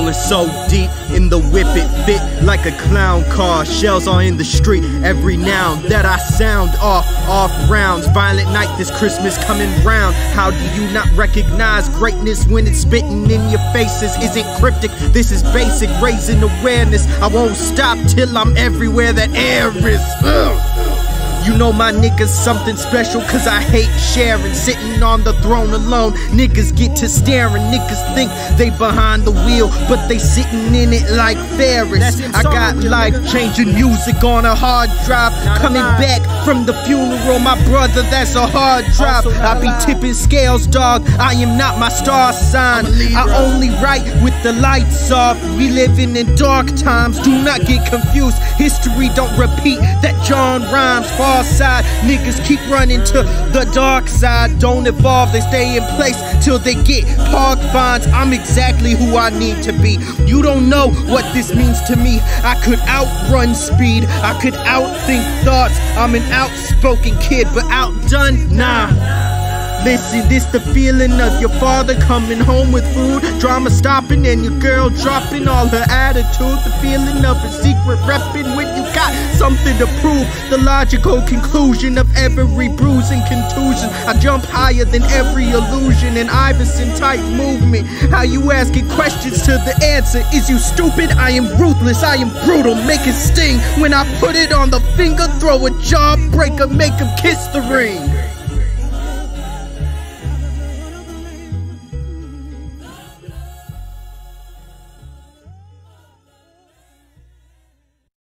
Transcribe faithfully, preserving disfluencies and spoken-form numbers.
Rolling so deep in the whip, it fit like a clown car. Shells are in the street every now that I sound off, off rounds. Violent night this Christmas coming round. How do you not recognize greatness when it's spitting in your faces? Isn't cryptic, this is basic, raising awareness. I won't stop till I'm everywhere that air is. Ugh. You know my niggas something special, cause I hate sharing. Sitting on the throne alone, niggas get to staring. Niggas think they behind the wheel, but they sitting in it like Ferris. I got life-changing music on a hard drive. Coming back from the funeral, my brother, that's a hard drive. I be tipping scales, dog, I am not my star sign. I only write with the lights off. We living in dark times, do not get confused. History don't repeat, that John rhymes. Far side, niggas keep running to the dark side. Don't evolve, they stay in place till they get park fines. I'm exactly who I need to be. You don't know what this means to me. I could outrun speed, I could outthink thoughts. I'm an outspoken kid, but outdone, nah. Listen, this the feeling of your father coming home with food, drama stopping, and your girl dropping all her attitude. The feeling of a secret repping when you got something to prove. The logical conclusion of every bruise and contusion. I jump higher than every illusion, an Iverson type movement. How you asking questions to the answer? Is you stupid? I am ruthless, I am brutal, make it sting. When I put it on the finger, throw a jawbreaker, make him kiss the ring.